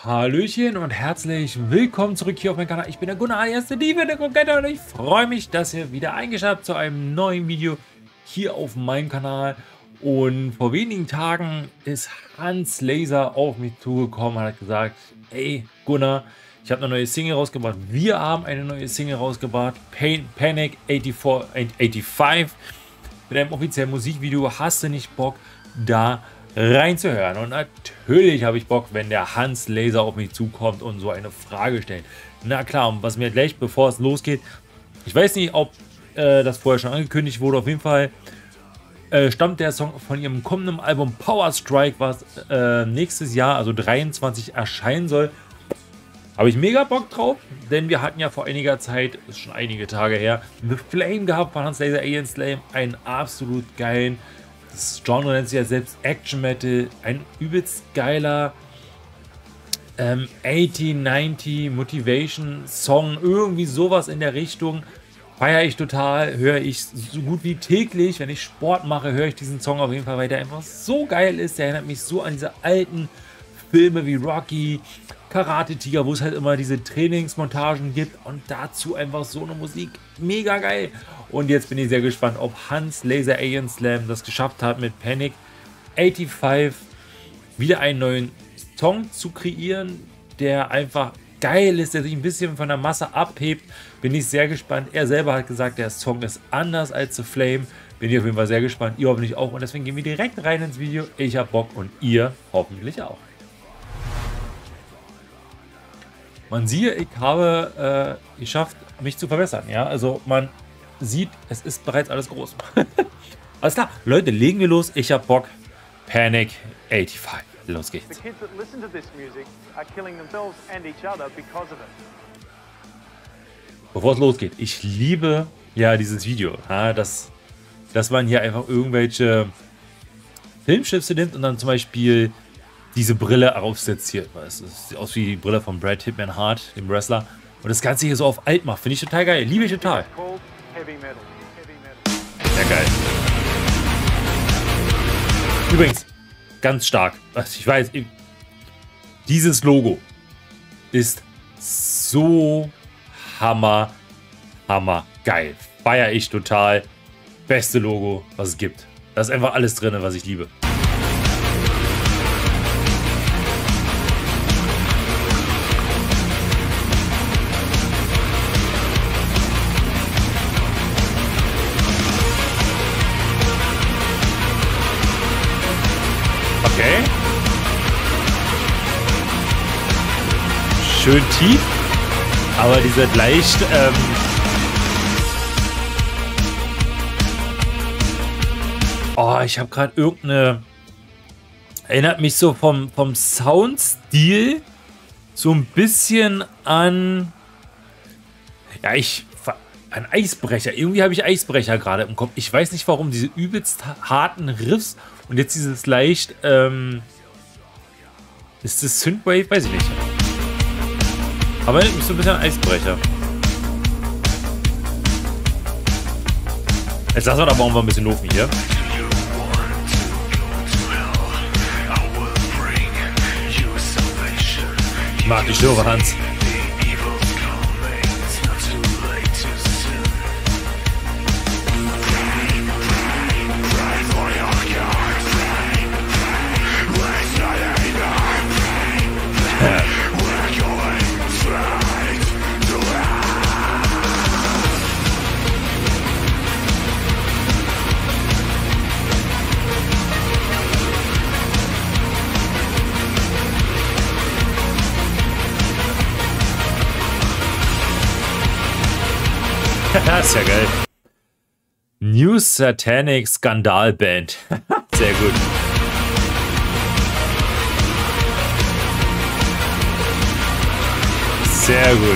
Hallöchen und herzlich willkommen zurück hier auf meinem Kanal. Ich bin der Gunnar alias der Diebe, der Komplette, und ich freue mich, dass ihr wieder eingeschaltet habt zu einem neuen Video hier auf meinem Kanal. Und vor wenigen Tagen ist Hans Laser auf mich zugekommen und hat gesagt, ey Gunnar, ich habe eine neue Single rausgebracht. Wir haben eine neue Single rausgebracht, Panic 85, mit einem offiziellen Musikvideo. Hast du nicht Bock, da reinzuhören? Und natürlich habe ich Bock, wenn der Hans Laser auf mich zukommt und so eine Frage stellt. Na klar, und was mir gleich, bevor es losgeht, ich weiß nicht, ob das vorher schon angekündigt wurde, auf jeden Fall stammt der Song von ihrem kommenden Album Power Strike, was nächstes Jahr, also 23, erscheinen soll. Habe ich mega Bock drauf, denn wir hatten ja vor einiger Zeit, ist schon einige Tage her, The Flame gehabt von Hans Laser, Alien Slave, einen absolut geilen, das Genre nennt sich ja selbst Action Metal, ein übelst geiler 80, 90 Motivation Song, irgendwie sowas in der Richtung. Feiere ich total, höre ich so gut wie täglich. Wenn ich Sport mache, höre ich diesen Song auf jeden Fall, weil der einfach so geil ist. Der erinnert mich so an diese alten Filme wie Rocky, Karate Tiger, wo es halt immer diese Trainingsmontagen gibt, und dazu einfach so eine Musik. Mega geil. Und jetzt bin ich sehr gespannt, ob Hans Laser Alien Slam das geschafft hat, mit Panic 85 wieder einen neuen Song zu kreieren, der einfach geil ist, der sich ein bisschen von der Masse abhebt. Bin ich sehr gespannt. Er selber hat gesagt, der Song ist anders als The Flame. Bin ich auf jeden Fall sehr gespannt. Ihr hoffentlich auch. Und deswegen gehen wir direkt rein ins Video. Ich habe Bock und ihr hoffentlich auch. Man sieht, ich habe geschafft, mich zu verbessern. Ja, also man sieht, es ist bereits alles groß. Alles klar, Leute, legen wir los. Ich habe Bock. Panic 85. Los geht's. Bevor es losgeht, ich liebe ja dieses Video, ja, dass man hier einfach irgendwelche Filmschnipsel nimmt und dann zum Beispiel diese Brille aufsetzt hier. Es sieht aus wie die Brille von Brad Hitman Hart, dem Wrestler. Und das Ganze hier so auf alt macht. Finde ich total geil. Liebe ich total. Sehr geil. Übrigens, ganz stark. Ich weiß, dieses Logo ist so hammer geil. Feier ich total. Beste Logo, was es gibt. Da ist einfach alles drin, was ich liebe. Okay. Schön tief, aber diese leicht oh, ich habe gerade irgendeine, erinnert mich so vom Soundstil so ein bisschen an, ja, an Eisbrecher. Irgendwie habe ich Eisbrecher gerade im Kopf. Ich weiß nicht warum, diese übelst harten Riffs und jetzt dieses leicht, ist das Synthwave? Weiß ich nicht. Aber erinnert mich so ein bisschen an Eisbrecher. Jetzt lassen wir da mal ein bisschen laufen hier. Ich mag die Stimme, Hans. Das ist ja geil. New Satanic Skandal Band. Sehr gut. Sehr gut.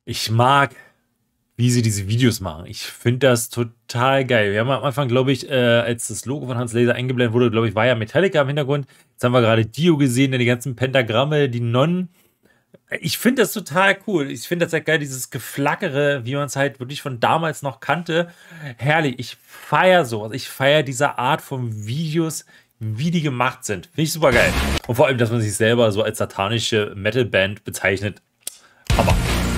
Ich mag, wie sie diese Videos machen. Ich finde das total geil. Wir haben am Anfang, glaube ich, als das Logo von Hans Laser eingeblendet wurde, glaube ich, war ja Metallica im Hintergrund. Jetzt haben wir gerade Dio gesehen, die ganzen Pentagramme, die Nonnen. Ich finde das total cool. Ich finde das halt geil, dieses Geflackere, wie man es halt wirklich von damals noch kannte. Herrlich. Ich feiere sowas. Ich feiere diese Art von Videos, wie die gemacht sind. Finde ich super geil. Und vor allem, dass man sich selber so als satanische Metalband bezeichnet. Aber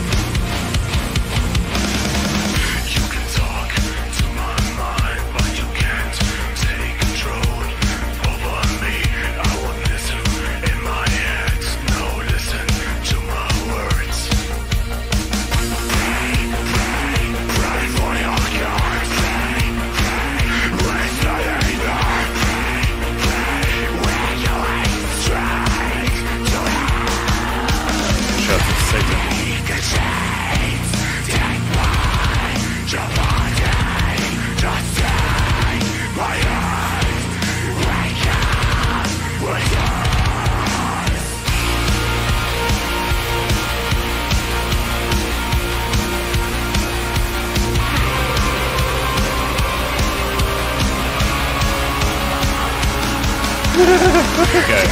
geil.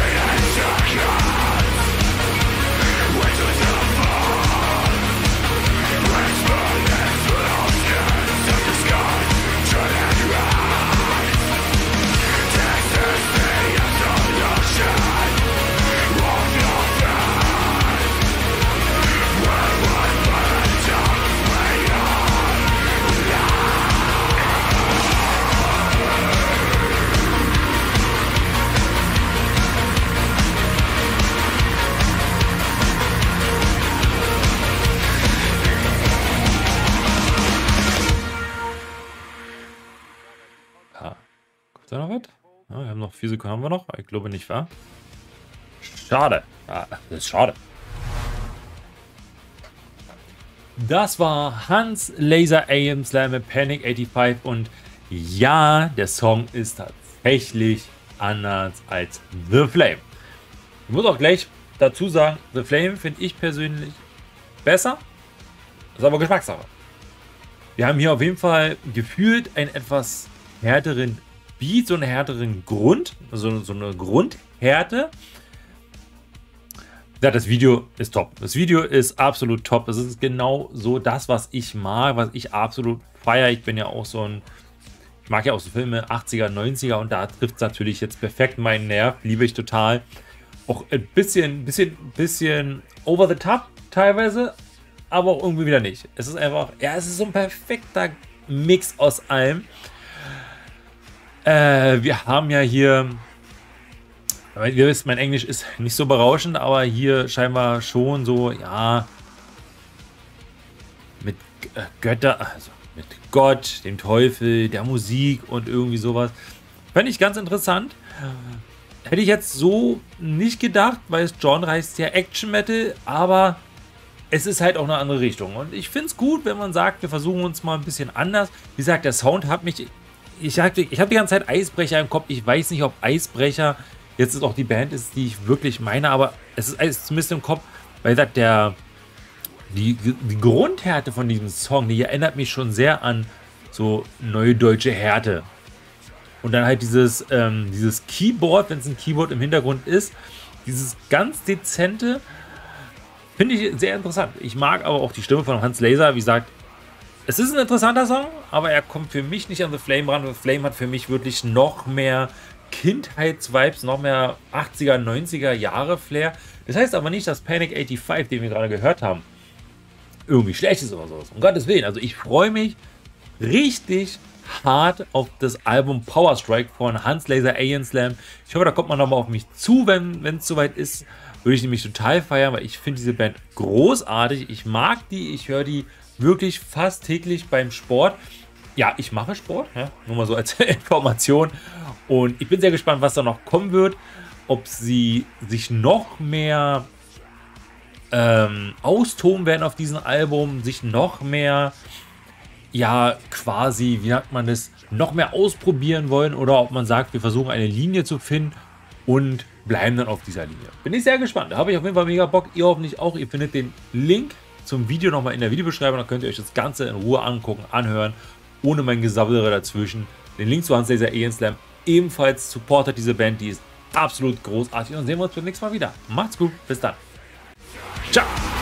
Kommt da noch was? Ja, wir haben noch 4 Sekunden, haben wir noch? Ich glaube nicht, wa? Schade. Ja, das ist schade. Das war Hans Laser AM Slam mit Panic 85 und ja, der Song ist tatsächlich anders als The Flame. Ich muss auch gleich dazu sagen, The Flame finde ich persönlich besser. Das ist aber Geschmackssache. Wir haben hier auf jeden Fall gefühlt einen etwas härteren Beat, so einen härteren Grund, also so eine Grundhärte. Ja, das Video ist top. Das Video ist absolut top. Das ist genau so das, was ich mag, was ich absolut feiere. Ich bin ja auch so ein, ich mag ja auch so Filme 80er, 90er und da trifft es natürlich jetzt perfekt meinen Nerv. Liebe ich total. Auch ein bisschen over the top teilweise, aber auch irgendwie wieder nicht. Es ist einfach, ja, es ist so ein perfekter Mix aus allem. Wir haben ja hier, ihr wisst, mein Englisch ist nicht so berauschend, aber hier scheinbar schon so, ja, mit Götter, also mit Gott, dem Teufel, der Musik und irgendwie sowas. Fände ich ganz interessant. Hätte ich jetzt so nicht gedacht, weil das Genre heißt ja Action Metal, aber es ist halt auch eine andere Richtung. Und ich finde es gut, wenn man sagt, wir versuchen uns mal ein bisschen anders. Wie gesagt, der Sound hat mich, ich habe die ganze Zeit Eisbrecher im Kopf. Ich weiß nicht, ob Eisbrecher jetzt auch die Band ist, die ich wirklich meine, aber es ist zumindest im Kopf, weil gesagt, die Grundhärte von diesem Song, die erinnert mich schon sehr an so neue deutsche Härte. Und dann halt dieses Keyboard, wenn es ein Keyboard im Hintergrund ist, dieses ganz dezente, finde ich sehr interessant. Ich mag aber auch die Stimme von Hans Laser, wie gesagt, es ist ein interessanter Song, aber er kommt für mich nicht an The Flame ran. The Flame hat für mich wirklich noch mehr Kindheitsvibes, noch mehr 80er, 90er Jahre Flair. Das heißt aber nicht, dass Panic 85, den wir gerade gehört haben, irgendwie schlecht ist oder sowas. Um Gottes Willen. Also ich freue mich richtig hart auf das Album Power Strike von Hans Laser AM Slam. Ich hoffe, da kommt man nochmal auf mich zu, wenn es soweit ist. Würde ich nämlich total feiern, weil ich finde diese Band großartig. Ich mag die, ich höre die wirklich fast täglich beim Sport. Ja, ich mache Sport, ja, nur mal so als Information. Und ich bin sehr gespannt, was da noch kommen wird. Ob sie sich noch mehr austoben werden auf diesem Album, sich noch mehr, ja, quasi, wie sagt man das, noch mehr ausprobieren wollen oder ob man sagt, wir versuchen eine Linie zu finden und bleiben dann auf dieser Linie. Bin ich sehr gespannt. Da habe ich auf jeden Fall mega Bock. Ihr hoffentlich auch. Ihr findet den Link zum Video nochmal in der Videobeschreibung. Da könnt ihr euch das Ganze in Ruhe angucken, anhören, ohne mein Gesabbelere dazwischen. Den Link zu Hans Laser Slam ebenfalls supportet diese Band, die ist absolut großartig. Und sehen wir uns beim nächsten Mal wieder. Macht's gut, bis dann. Ciao.